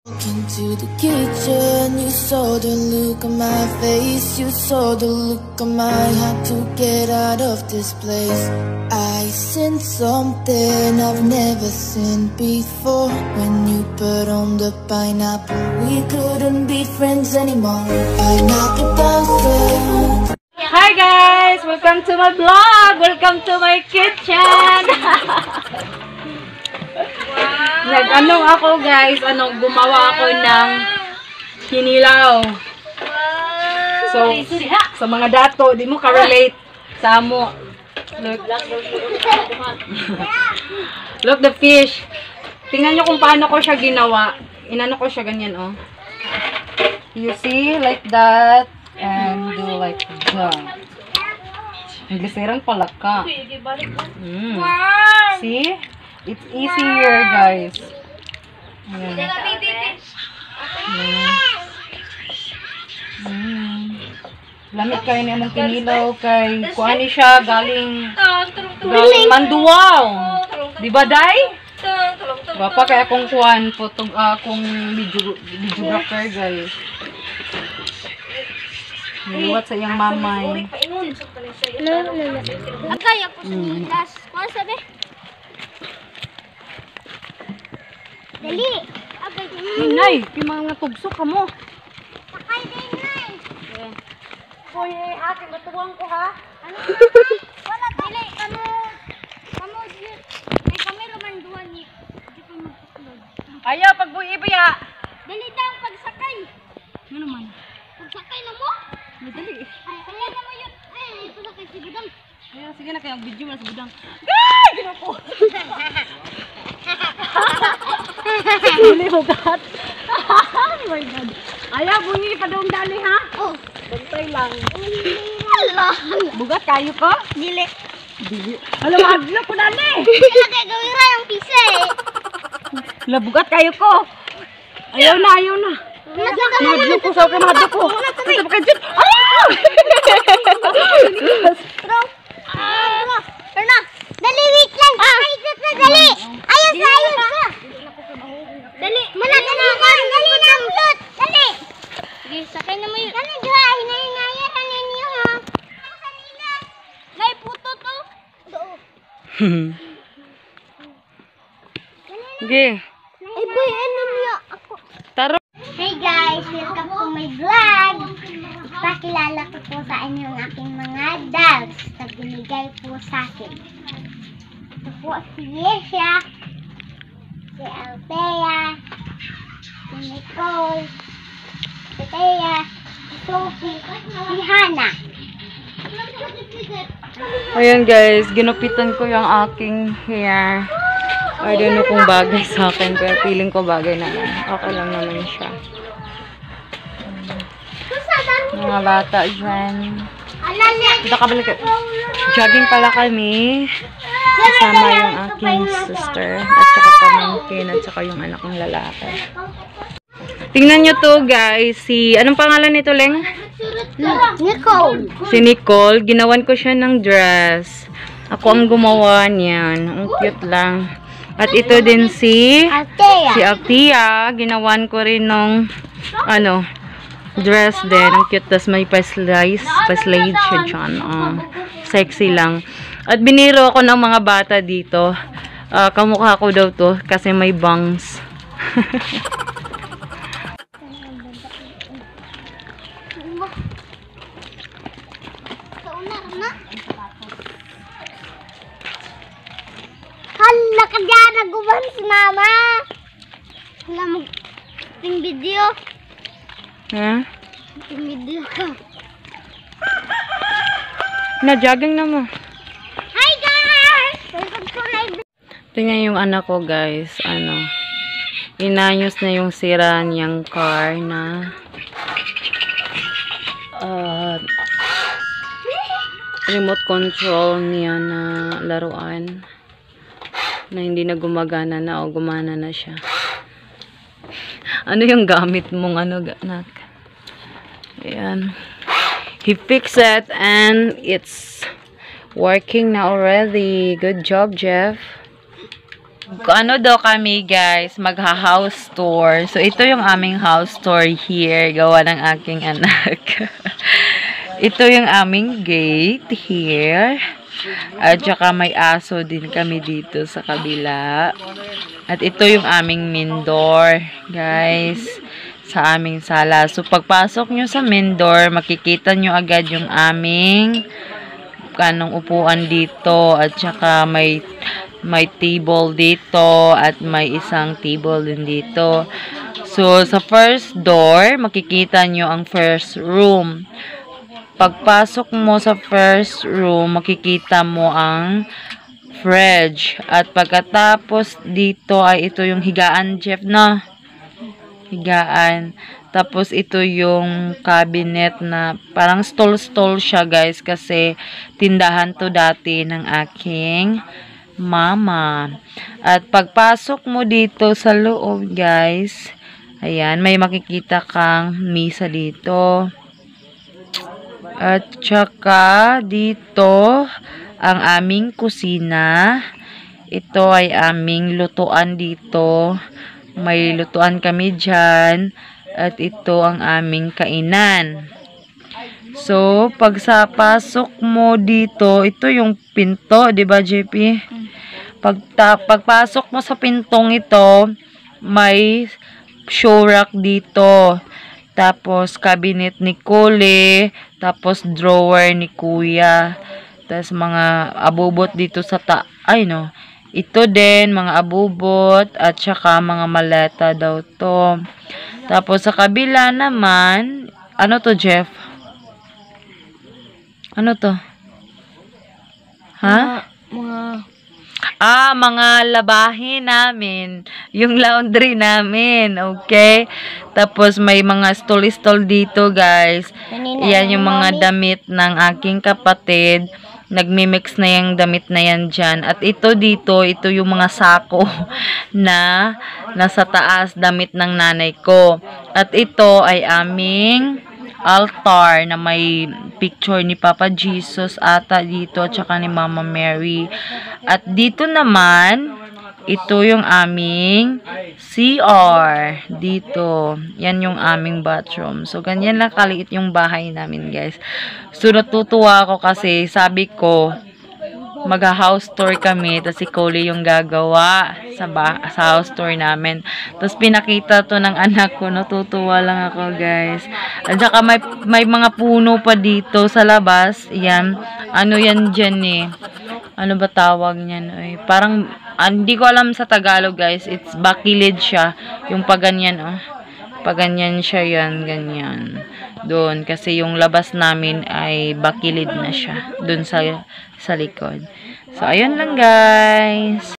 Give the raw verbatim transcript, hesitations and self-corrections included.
Into the kitchen, you saw the look on my face, you saw the look on my heart to get out of this place. I sensed something I've never seen before. When you put on the pineapple, we couldn't be friends anymore. Pineapple girlfriend. Hi guys! Welcome to my vlog! Welcome to my kitchen! Nag-ano ako guys, ano, gumawa ako ng kinilaw. So, sa mga dato, di mo ka-relate sa amo. Look. Look the fish. Tingnan nyo kung paano ko siya ginawa. Inano ko siya ganyan, oh. You see, like that. And do like that. Nagliserang palaka. Mm. See? It's easier, guys. Ayan. Mm. Mm. Lamit kayo na mong kinilaw kay kuha ni siya galing galing Manduaw. Di ba, Day? Bapa kaya akong kuhan po itong akong videographer, guys. Niwat sa iyang mamay. Agay ako sa nilas. Kuha sabi? Dali! Agay din. Nay, may mga tugso ka mo. Sakay din, Nay. Hoy, akin, matuwang ko ha. Ano na? Wala, dali. Ano? Kamu, may kami rumanduan ni. Hindi ko magpuslod. Ayaw, pagbuibiya. Dali daw, pagsakay. Ano naman? Pagsakay na mo? Madali. Ay, kaya na mo yun. Ay, ito na kay si Budang. Ayaw, sige na kayang video mo na sa budang. Gay! Gino ko! Hindi mo kat. Oh my God. Ayaw, bunyi pa daw dali ha? Oh. Bantay lang. Allah. Bugat kayo ko? Dili. Dili. Alam, maglo ko dali. Kaya kaya gawin ra yung pisa eh. Labugat kayo ko. Ayaw na, ayaw na. Maglo ko sa akin, maglo ko. Ito pa kayo. Ayaw! Ah, Erna, dali wait lang. Ay, na dali. Ayos na, ayos na. Dali. Malaki na ako. Dali na ang plot. Dali. Sige, sakay na mo yun. Dali, dua. Hinay-hinay. Ano niyo ha? Nay, puto to. Doo. Sige. Ay, boy, ano niyo? Ako. Taro. Hey guys, welcome to my vlog. Ipakilala ko po sa inyo ang aking mga dogs na binigay po sa akin. Ito po si Yesha, si Althea, si Nicole, si Thea, si Sophie, si Hannah. Ayan guys, ginupitan ko yung aking hair. I don't know kung bagay sa akin, pero feeling ko bagay naman. Okay lang naman siya. Mga bata dyan. Kita kabalik. Jogging pala kami. Kasama yung aking sister. At saka pamangkin. At saka yung anak ng lalaki. Tingnan nyo to guys. Si, anong pangalan nito, Leng? Nicole. Si Nicole. Ginawan ko siya ng dress. Ako ang gumawa niyan. Ang cute lang. At ito din si Althea. si Althea. Ginawan ko rin nung ano, dress din. Ang cute. Tas may pa-slice. Pa-slide siya dyan. Uh, sexy lang. At biniro ako ng mga bata dito. Uh, kamukha ko daw to kasi may bangs. Hala ka dyan, naguban si mama. Hala mo, ting video. Ha? Ting video ka. Na-jogging na mo. Hi guys! Welcome to my vlog. Tingnan yung anak ko guys. Ano, inayos na yung sira niyang car na uh, remote control niya na laruan. Na hindi na gumagana na o gumana na siya. Ano yung gamit mong ano, anak? Ayan. He fixed it and it's working now already. Good job, Jeff. ano daw kami guys, magha-house tour. So, ito yung aming house tour here. Gawa ng aking anak. Ito yung aming gate here. At saka may aso din kami dito sa kabila. At ito yung aming main door, guys, sa aming sala. So, pagpasok nyo sa main door, makikita nyo agad yung aming kanong upuan dito. At saka may may table dito at may isang table din dito. So, sa first door, makikita nyo ang first room. Pagpasok mo sa first room, makikita mo ang fridge. At pagkatapos dito ay ito yung higaan, Jeff, no? Higaan. Tapos ito yung cabinet na parang stall-stall siya, guys, kasi tindahan to dati ng aking mama. At pagpasok mo dito sa loob, guys, ayan, may makikita kang misa dito. At saka dito ang aming kusina. Ito ay aming lutuan dito. May lutuan kami dyan. At ito ang aming kainan. So, pag sa pasok mo dito, ito yung pinto, 'di ba, J P? Pag ta pagpasok mo sa pintong ito, may show rack dito. Tapos, cabinet ni Kule. Tapos, drawer ni Kuya. Tapos, mga abubot dito sa ta... Ay, no. Ito din, mga abubot. At saka, mga maleta daw to. Tapos, sa kabila naman, ano to, Jeff? Ano to? Ha? Mga, mga Ah, mga labahin namin. Yung laundry namin. Okay? Tapos, may mga stall-stall dito, guys. Yan yung mga damit ng aking kapatid. Nagmimix na yung damit na yan dyan. At ito dito, ito yung mga sako na nasa taas damit ng nanay ko. At ito ay aming altar na may picture ni Papa Jesus ata dito at saka ni Mama Mary. At dito naman, ito yung aming C R dito. Yan yung aming bathroom. So, ganyan lang kaliit yung bahay namin, guys. So, natutuwa ako kasi sabi ko, mag-house tour kami, tapos si Coley yung gagawa sa, sa house tour namin. Tapos pinakita to ng anak ko, natutuwa lang ako, guys. At saka may, may mga puno pa dito sa labas. Yan. Ano yan dyan eh? Ano ba tawag niyan? Ay, parang, ah, hindi ko alam sa Tagalog, guys. It's bakilid siya. Yung paganyan, oh. Paganyan siya yan, ganyan. Doon, kasi yung labas namin ay bakilid na siya. Doon sa, sa likod. So, ayun lang, guys.